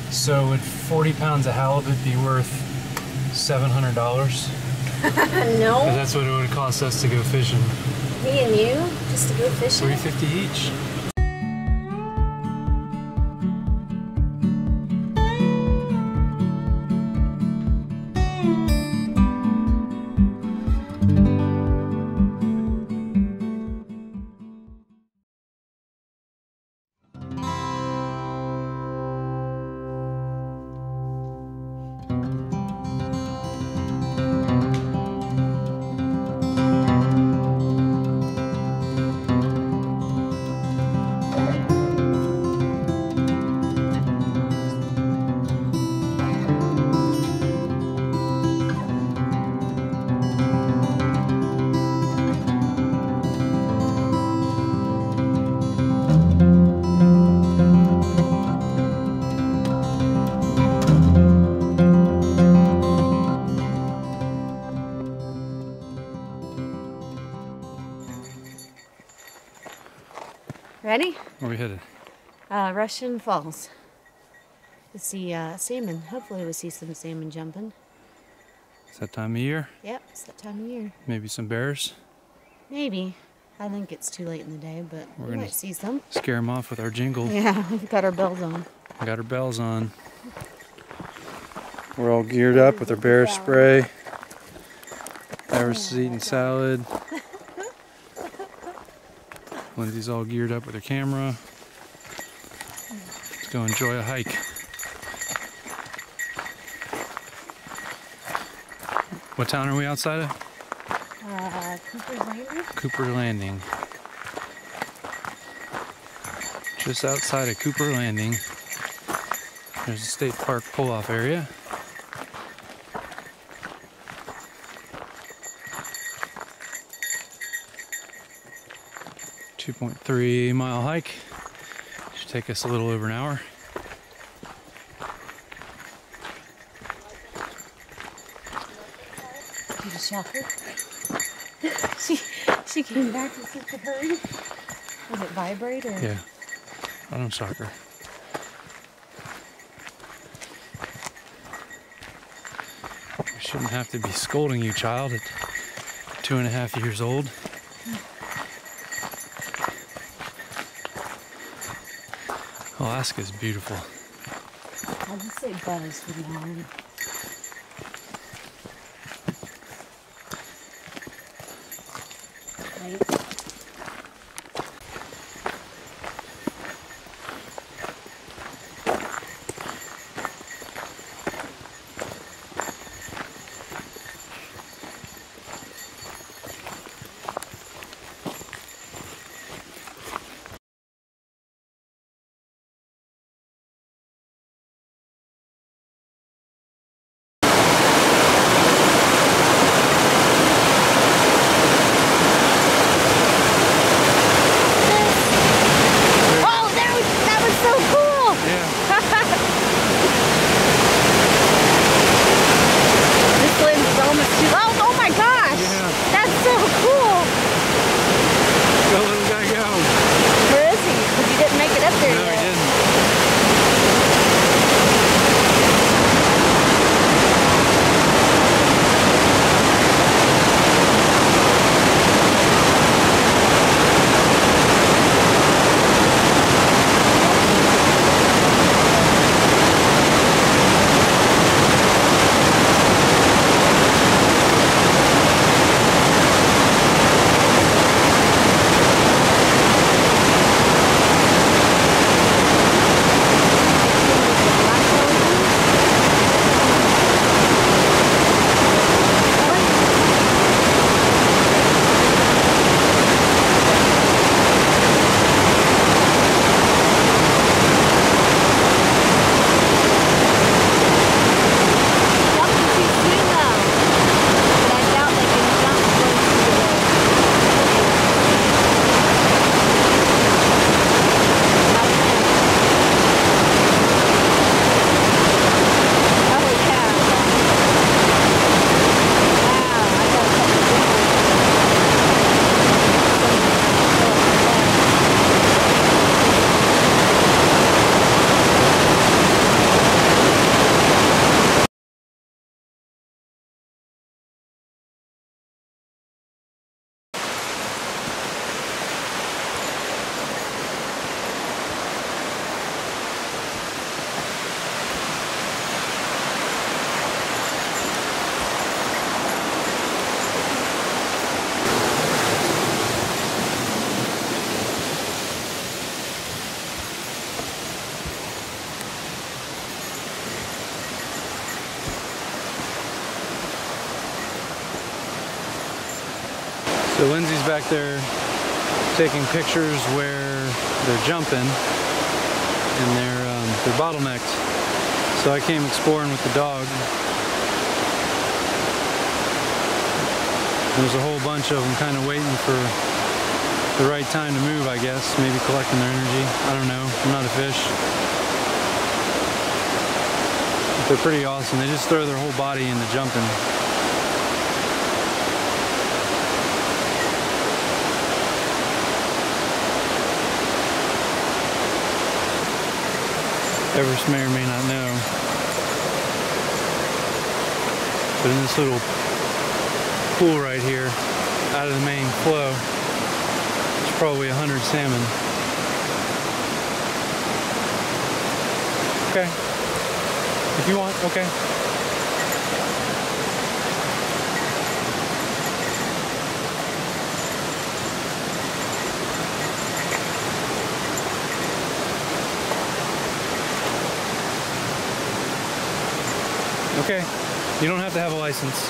So would 40 pounds of halibut be worth $700? No. That's what it would cost us to go fishing. Me and you? Just to go fishing? $3.50 each. Ready? Where are we headed? Russian Falls. To see salmon. Hopefully we'll see some salmon jumping. It's that time of year? Yep, it's that time of year. Maybe some bears? Maybe. I think it's too late in the day, but we might see some. Scare them off with our jingle. Yeah, we've got our bells on. We got our bells on. We're all geared up with our bear spray. Iris is eating salad. Lindsay's all geared up with her camera. Let's go enjoy a hike. What town are we outside of? Cooper's Landing? Cooper Landing. Just outside of Cooper Landing, there's a state park pull-off area. .3-mile hike. Should take us a little over an hour. Did you shock her? she came back to see the hurry. Was it vibrate or? Yeah, I don't shock her. We shouldn't have to be scolding you, child, at 2.5 years old. Alaska's beautiful. I'll just say buzz from now on. So Lindsay's back there taking pictures where they're jumping and they're bottlenecked. So I came exploring with the dog. There's a whole bunch of them kind of waiting for the right time to move, I guess. Maybe collecting their energy. I don't know. I'm not a fish. But they're pretty awesome. They just throw their whole body into jumping. Everest may or may not know, but in this little pool right here, out of the main flow, there's probably 100 salmon. Okay, if you want, okay. Okay, you don't have to have a license.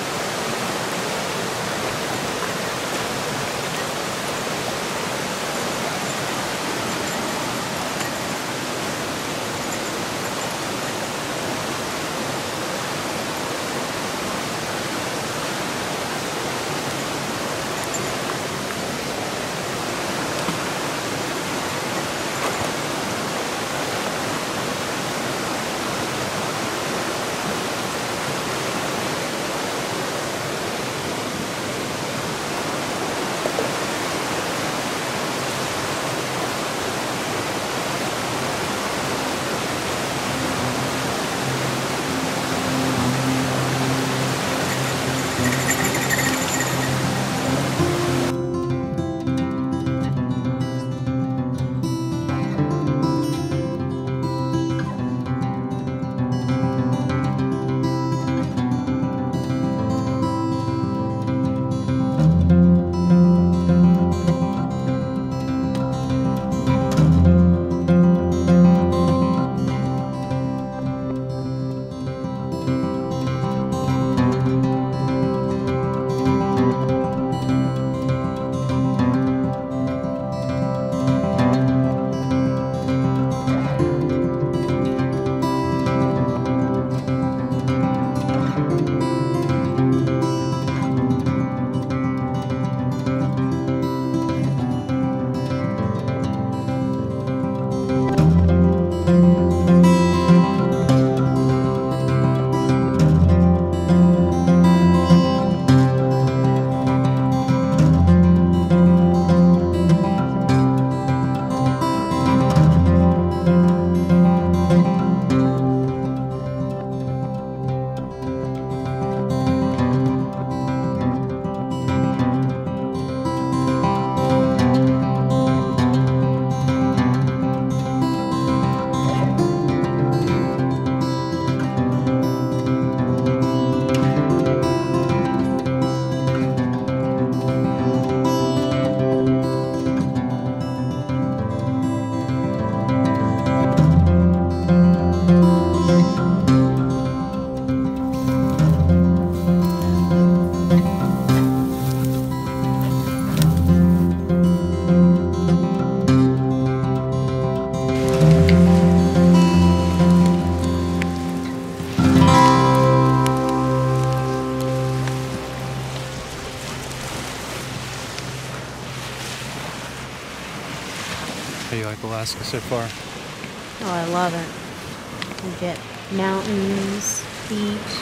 How do you like Alaska so far? Oh, I love it. You get mountains, beach,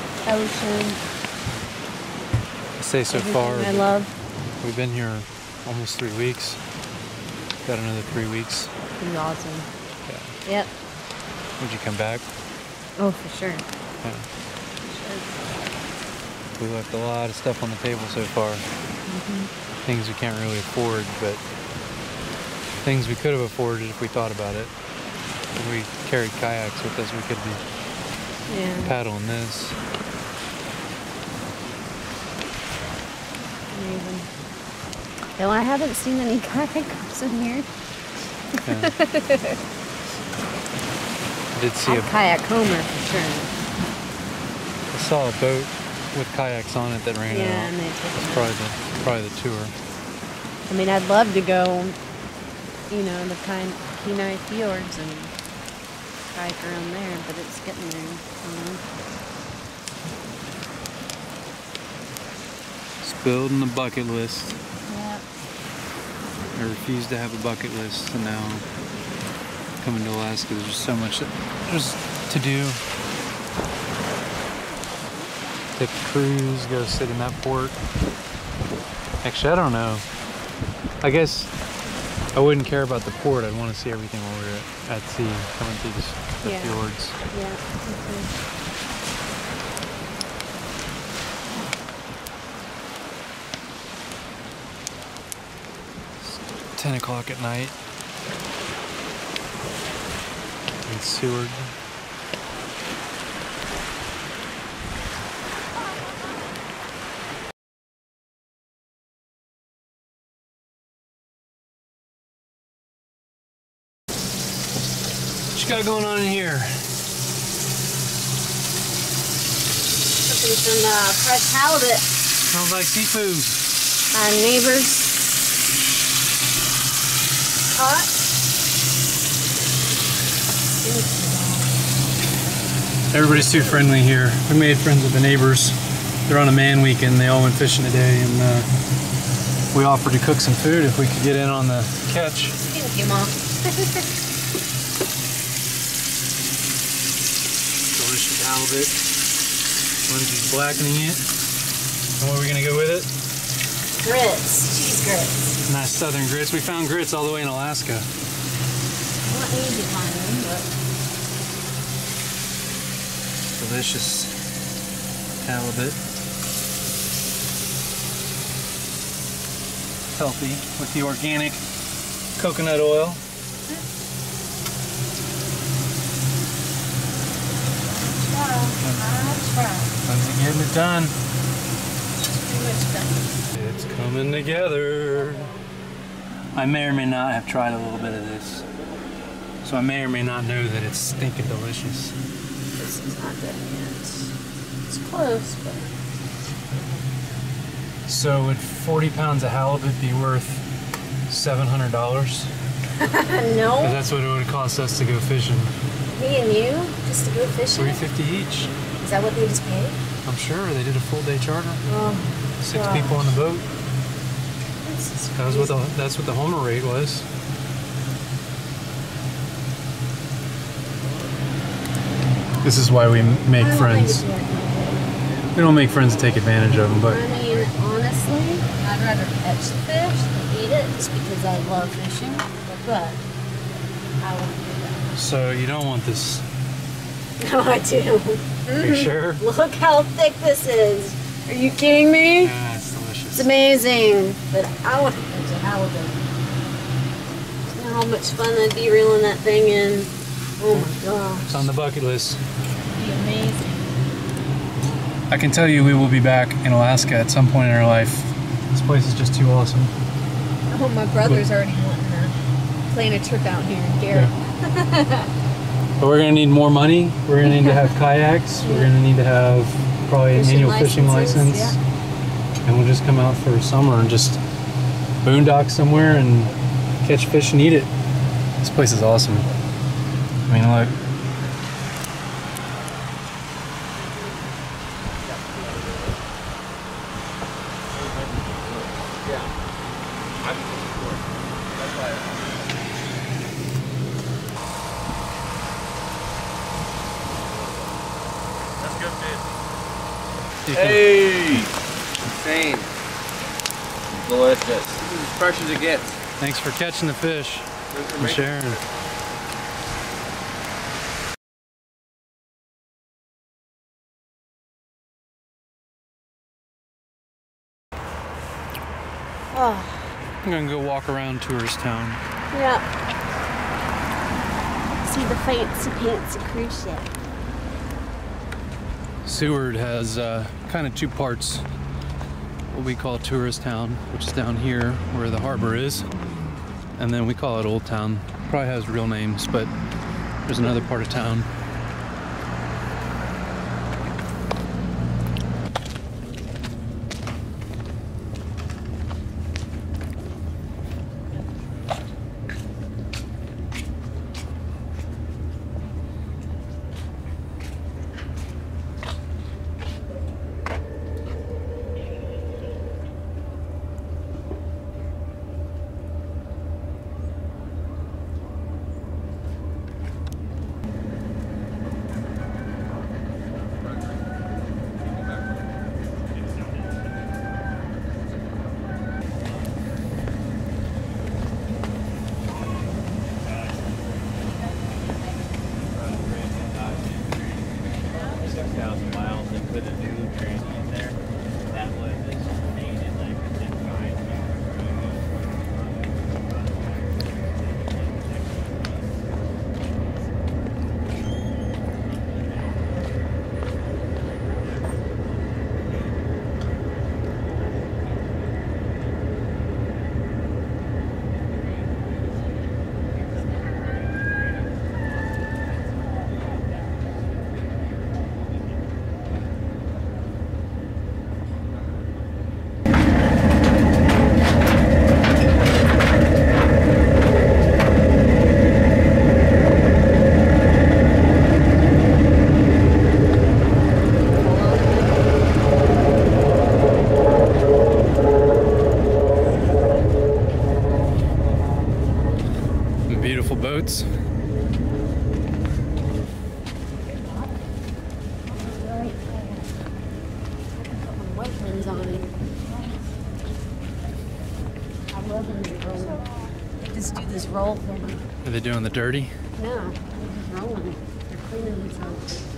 ocean. I say so everything far. I love. We've been here almost 3 weeks. Got another 3 weeks. Pretty awesome. Yeah. Yep. Would you come back? Oh, for sure. Yeah. For sure. We left a lot of stuff on the table so far. Things we can't really afford, but things we could have afforded if we thought about it. If we carried kayaks with us, we could be paddling this. Amazing. Though I haven't seen any kayakers in here. Yeah. I did see Kayak Homer for sure. I saw a boat with kayaks on it that ran Yeah, out. and they took It's it. probably the tour. I mean, I'd love to go, you know, the Kenai fjords and kayak around there, but it's getting there. You know? It's building the bucket list. Yeah. I refuse to have a bucket list, and now coming to Alaska, there's just so much there's to do. Take a cruise, go sit in that port. Actually, I don't know. I guess I wouldn't care about the port. I'd want to see everything while we're at sea, coming through the fjords. Yeah. It's 10 o'clock at night in Seward. What you got going on in here? Looking some fresh halibut. Smells like seafood. Our neighbors caught. Everybody's too friendly here. We made friends with the neighbors. They're on a man weekend. They all went fishing today, and we offered to cook some food if we could get in on the catch. Thank you, Mom. Delicious halibut. Lindsay's blackening it. And what are we gonna go with it? Grits, cheese grits. Nice southern grits. We found grits all the way in Alaska. Not easy to find them, but Delicious halibut. Healthy with the organic coconut oil. Lindsay getting it done. pretty much done. It's coming together. I may or may not have tried a little bit of this, so I may or may not know that it's stinking delicious. This is not done yet. It's close, but So would 40 pounds of halibut be worth $700? no. That's what it would cost us to go fishing. Me and you, just to go fishing. $350 each. Is that what they just paid? I'm sure they did a full day charter. Oh, 6 gosh. people on the boat. This is That's what the Homer rate was. This is why we make I don't friends. think it's worth We don't make friends to take advantage of them, it. but I mean, honestly, I'd rather catch the fish than eat it, just because I love fishing. But I wouldn't do that. so you don't want this. No, I do. Are you sure? Look how thick this is. Are you kidding me? Yeah, it's delicious. It's amazing. But I want to catch a halibut. You know how much fun that'd be reeling that thing in. Oh my gosh. It's on the bucket list. It'd be amazing. I can tell you we will be back in Alaska at some point in our life. This place is just too awesome. Oh, my brother's already wanting to plan a trip out here in Garrett. But we're gonna need more money. We're gonna need to have kayaks. We're gonna need to have probably an annual fishing license. Yeah. And we'll just come out for summer and just boondock somewhere and catch fish and eat it. This place is awesome. I mean, look. Hey! Insane. Delicious. This is as fresh as it gets. Thanks for catching the fish and sharing. Oh, I'm gonna go walk around tourist town. yeah. See the fancy cruise ship. Seward has kind of two parts. What we call tourist town, which is down here where the harbor is, and then we call it Old Town. Probably has real names, but there's another part of town. Beautiful boats. Wetlands on it. I love when they roll. They just do this roll thing. Are they doing the dirty? No, they're just rolling. They're cleaning themselves.